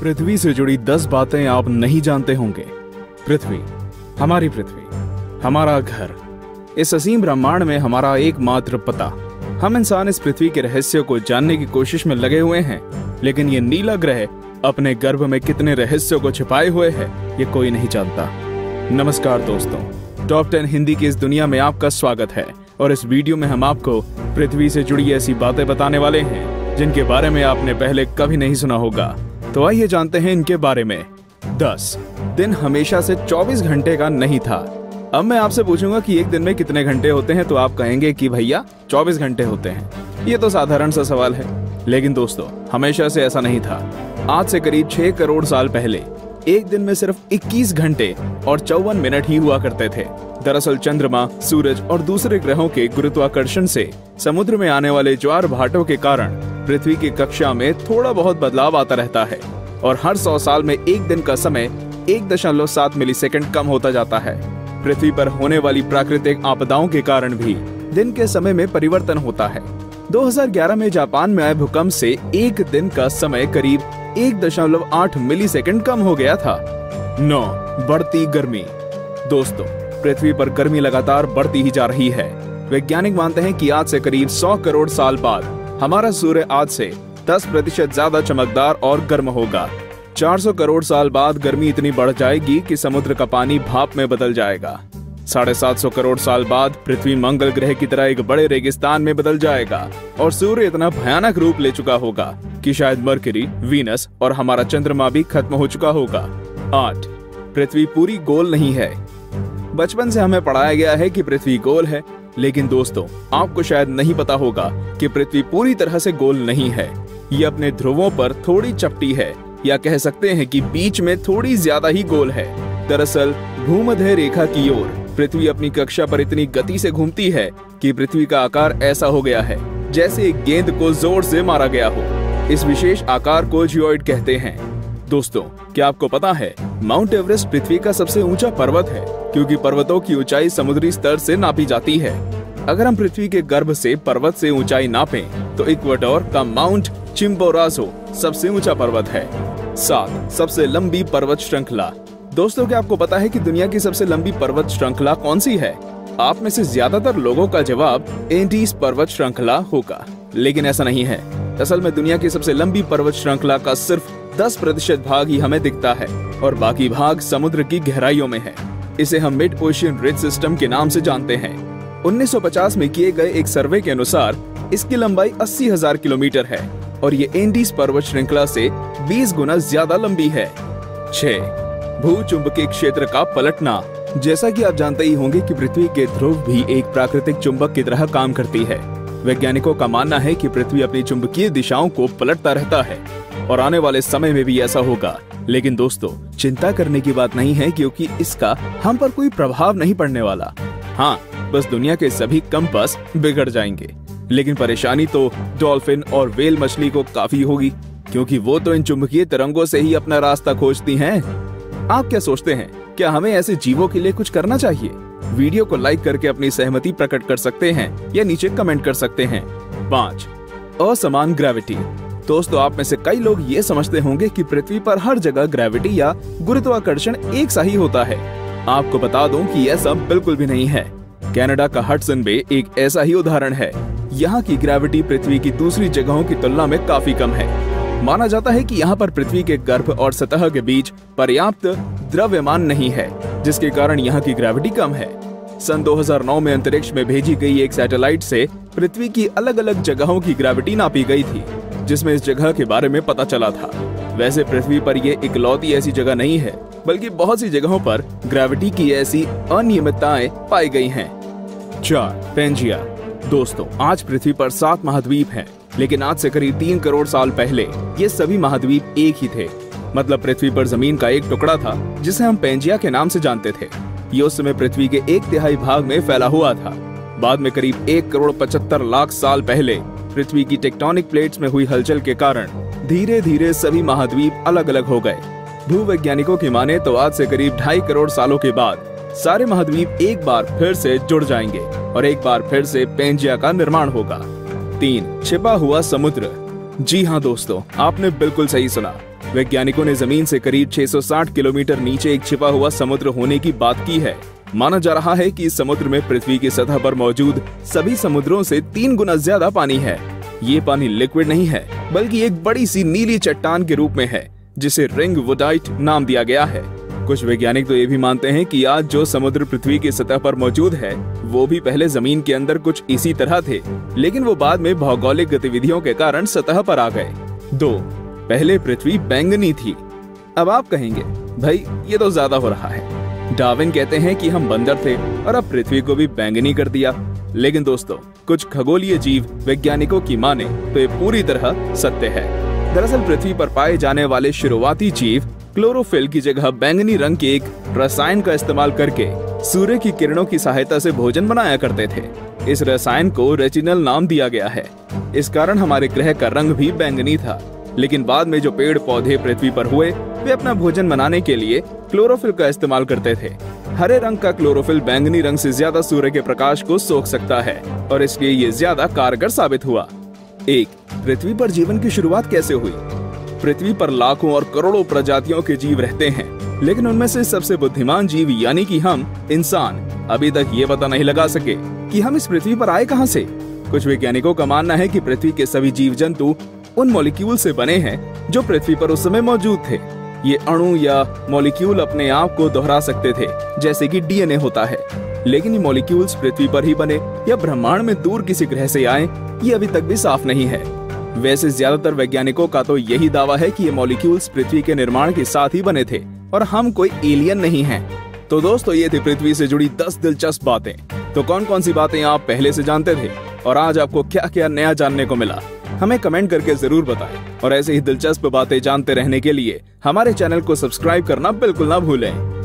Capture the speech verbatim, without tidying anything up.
पृथ्वी से जुड़ी दस बातें आप नहीं जानते होंगे। पृथ्वी, हमारी पृथ्वी, हमारा घर, इस असीम ब्रह्मांड में हमारा एकमात्र पता। हम इंसान इस पृथ्वी के रहस्य को जानने की कोशिश में लगे हुए हैं, लेकिन ये नीला ग्रह अपने गर्भ में कितने रहस्यों को छिपाए हुए है, ये कोई नहीं जानता। नमस्कार दोस्तों, टॉप टेन हिंदी की इस दुनिया में आपका स्वागत है और इस वीडियो में हम आपको पृथ्वी से जुड़ी ऐसी बातें बताने वाले हैं जिनके बारे में आपने पहले कभी नहीं सुना होगा। तो आइए जानते हैं इनके बारे में। दस दिन हमेशा से चौबीस घंटे का नहीं था। अब मैं आपसे पूछूंगा कि एक दिन में कितने घंटे होते हैं, तो आप कहेंगे कि भैया चौबीस घंटे होते हैं। ये तो साधारण सा सवाल है, लेकिन दोस्तों हमेशा से ऐसा नहीं था। आज से करीब छह करोड़ साल पहले एक दिन में सिर्फ इक्कीस घंटे और चौवन मिनट ही हुआ करते थे। दरअसल चंद्रमा, सूरज और दूसरे ग्रहों के गुरुत्वाकर्षण से समुद्र में आने वाले ज्वार भाटों के कारण पृथ्वी की कक्षा में थोड़ा बहुत बदलाव आता रहता है और हर सौ साल में एक दिन का समय एक दशमलव सात मिलीसेकंड कम होता जाता है। पृथ्वी पर होने वाली प्राकृतिक आपदाओं के कारण भी दिन के समय में परिवर्तन होता है। दो हज़ार ग्यारह में जापान में आए भूकंप से एक दिन का समय करीब एक दशमलव आठ मिलीसेकंड कम हो गया था। नौ बढ़ती गर्मी। दोस्तों, पृथ्वी पर गर्मी लगातार बढ़ती ही जा रही है। वैज्ञानिक मानते हैं कि आज से करीब सौ करोड़ साल बाद हमारा सूर्य आज से दस प्रतिशत ज्यादा चमकदार और गर्म होगा। चार सौ करोड़ साल बाद गर्मी इतनी बढ़ जाएगी कि समुद्र का पानी भाप में बदल जाएगा। साढ़े सात सौ करोड़ साल बाद पृथ्वी मंगल ग्रह की तरह एक बड़े रेगिस्तान में बदल जाएगा और सूर्य इतना भयानक रूप ले चुका होगा कि शायद मरकरी, वीनस और हमारा चंद्रमा भी खत्म हो चुका होगा। आठ पृथ्वी पूरी गोल नहीं है। बचपन से हमें पढ़ाया गया है कि पृथ्वी गोल है, लेकिन दोस्तों आपको शायद नहीं पता होगा कि पृथ्वी पूरी तरह से गोल नहीं है। ये अपने ध्रुवों पर थोड़ी चपटी है, या कह सकते हैं कि बीच में थोड़ी ज्यादा ही गोल है। दरअसल भूमध्य रेखा की ओर पृथ्वी अपनी कक्षा पर इतनी गति से घूमती है कि पृथ्वी का आकार ऐसा हो गया है जैसे एक गेंद को जोर से मारा गया हो। इस विशेष आकार को जियोइड कहते हैं। दोस्तों, क्या आपको पता है माउंट एवरेस्ट पृथ्वी का सबसे ऊंचा पर्वत है, क्योंकि पर्वतों की ऊंचाई समुद्री स्तर से नापी जाती है। अगर हम पृथ्वी के गर्भ से पर्वत से ऊंचाई नापें, तो इक्वेडोर का माउंट चिम्बोराजो सबसे ऊंचा पर्वत है। सात सबसे लंबी पर्वत श्रृंखला। दोस्तों, क्या आपको पता है कि दुनिया की सबसे लंबी पर्वत श्रृंखला कौन सी है? आप में से ज्यादातर लोगों का जवाब एंडीज पर्वत श्रृंखला होगा, लेकिन ऐसा नहीं है। असल में दुनिया की सबसे लंबी पर्वत श्रृंखला का सिर्फ दस प्रतिशत भाग ही हमें दिखता है और बाकी भाग समुद्र की गहराइयों में है। इसे हम मिड ओशियन रिज सिस्टम के नाम से जानते हैं। उन्नीस सौ पचास में किए गए एक सर्वे के अनुसार इसकी लंबाई अस्सी हज़ार किलोमीटर है और ये एंडीज पर्वत श्रृंखला से बीस गुना ज्यादा लंबी है। छह भूचुंबकीय क्षेत्र का पलटना। जैसा कि आप जानते ही होंगे कि पृथ्वी के ध्रुव भी एक प्राकृतिक चुंबक की तरह काम करती है। वैज्ञानिकों का मानना है कि पृथ्वी अपनी चुंबकीय दिशाओं को पलटता रहता है और आने वाले समय में भी ऐसा होगा। लेकिन दोस्तों, चिंता करने की बात नहीं है, क्योंकि इसका हम पर कोई प्रभाव नहीं पड़ने वाला। हाँ, बस दुनिया के सभी कंपास बिगड़ जाएंगे। लेकिन परेशानी तो डॉल्फिन और व्हेल मछली को काफी होगी, क्योंकि वो तो इन चुंबकीय तरंगों से ही अपना रास्ता खोजती हैं। आप क्या सोचते हैं, क्या हमें ऐसे जीवों के लिए कुछ करना चाहिए? वीडियो को लाइक करके अपनी सहमति प्रकट कर सकते हैं या नीचे कमेंट कर सकते हैं। पाँच असमान ग्रेविटी। दोस्तों, आप में से कई लोग ये समझते होंगे कि पृथ्वी पर हर जगह ग्रेविटी या गुरुत्वाकर्षण एक सा ही होता है। आपको बता दूं कि ऐसा बिल्कुल भी नहीं है। कनाडा का हडसन बे एक ऐसा ही उदाहरण है। यहाँ की ग्रेविटी पृथ्वी की दूसरी जगहों की तुलना में काफी कम है। माना जाता है कि यहाँ पर पृथ्वी के गर्भ और सतह के बीच पर्याप्त द्रव्यमान नहीं है, जिसके कारण यहाँ की ग्रेविटी कम है। सन दो हज़ार नौ में अंतरिक्ष में भेजी गई एक सैटेलाइट से पृथ्वी की अलग अलग जगहों की ग्रेविटी नापी गई थी, जिसमें इस जगह के बारे में पता चला था। वैसे पृथ्वी पर ये इकलौती ऐसी जगह नहीं है, बल्कि बहुत सी जगहों पर ग्रेविटी की ऐसी अनियमितताएं पाई गई हैं। चार पेंजिया। दोस्तों, आज पृथ्वी पर सात महाद्वीप हैं, लेकिन आज से करीब तीन करोड़ साल पहले ये सभी महाद्वीप एक ही थे। मतलब पृथ्वी पर जमीन का एक टुकड़ा था जिसे हम पेंजिया के नाम से जानते थे। ये उस समय पृथ्वी के एक तिहाई भाग में फैला हुआ था। बाद में करीब एक करोड़ पचहत्तर लाख साल पहले पृथ्वी की टेक्टोनिक प्लेट्स में हुई हलचल के कारण धीरे धीरे सभी महाद्वीप अलग अलग हो गए। भूवैज्ञानिकों की माने तो आज से करीब ढाई करोड़ सालों के बाद सारे महाद्वीप एक बार फिर से जुड़ जाएंगे और एक बार फिर से पेंजिया का निर्माण होगा। तीन छिपा हुआ समुद्र। जी हाँ दोस्तों, आपने बिल्कुल सही सुना। वैज्ञानिकों ने जमीन से करीब छह सौ साठ किलोमीटर नीचे एक छिपा हुआ समुद्र होने की बात की है। माना जा रहा है कि इस समुद्र में पृथ्वी की सतह पर मौजूद सभी समुद्रों से तीन गुना ज्यादा पानी है। ये पानी लिक्विड नहीं है, बल्कि एक बड़ी सी नीली चट्टान के रूप में है, जिसे रिंग वुडाइट नाम दिया गया है। कुछ वैज्ञानिक तो ये भी मानते हैं कि आज जो समुद्र पृथ्वी की सतह पर मौजूद है, वो भी पहले जमीन के अंदर कुछ इसी तरह थे, लेकिन वो बाद में भौगोलिक गतिविधियों के कारण सतह पर आ गए। दो, पहले पृथ्वी बैंगनी थी। अब आप कहेंगे, भाई ये तो ज्यादा हो रहा है। डार्विन कहते हैं कि हम बंदर थे और अब पृथ्वी को भी बैंगनी कर दिया। लेकिन दोस्तों, कुछ खगोलीय जीव वैज्ञानिकों की माने तो ये पूरी तरह सत्य है। दरअसल पृथ्वी पर पाए जाने वाले शुरुआती जीव क्लोरोफिल की जगह बैंगनी रंग के एक रसायन का इस्तेमाल करके सूर्य की किरणों की सहायता से भोजन बनाया करते थे। इस रसायन को रेटिनल नाम दिया गया है। इस कारण हमारे ग्रह का रंग भी बैंगनी था। लेकिन बाद में जो पेड़ पौधे पृथ्वी पर हुए, वे अपना भोजन बनाने के लिए क्लोरोफिल का इस्तेमाल करते थे। हरे रंग का क्लोरोफिल बैंगनी रंग से ज्यादा सूर्य के प्रकाश को सोख सकता है और इसलिए ये ज्यादा कारगर साबित हुआ। एक, पृथ्वी पर जीवन की शुरुआत कैसे हुई? पृथ्वी पर लाखों और करोड़ों प्रजातियों के जीव रहते हैं, लेकिन उनमें से सबसे बुद्धिमान जीव यानी कि हम इंसान अभी तक ये पता नहीं लगा सके कि हम इस पृथ्वी पर आए कहां से। कुछ वैज्ञानिकों का मानना है कि पृथ्वी के सभी जीव जंतु उन मॉलिक्यूल से बने हैं जो पृथ्वी पर उस समय मौजूद थे। ये अणु या मॉलिक्यूल अपने आप को दोहरा सकते थे, जैसे कि डीएनए होता है। लेकिन ये मॉलिक्यूल्स पृथ्वी पर ही बने या ब्रह्मांड में दूर किसी ग्रह से आए, ये अभी तक भी साफ नहीं है। वैसे ज्यादातर वैज्ञानिकों का तो यही दावा है कि ये मॉलिक्यूल्स पृथ्वी के निर्माण के साथ ही बने थे और हम कोई एलियन नहीं हैं। तो दोस्तों, ये थी पृथ्वी से जुड़ी दस दिलचस्प बातें। तो कौन कौन सी बातें आप पहले से जानते थे और आज आपको क्या क्या नया जानने को मिला, हमें कमेंट करके जरूर बताएं। और ऐसे ही दिलचस्प बातें जानते रहने के लिए हमारे चैनल को सब्सक्राइब करना बिल्कुल ना भूलें।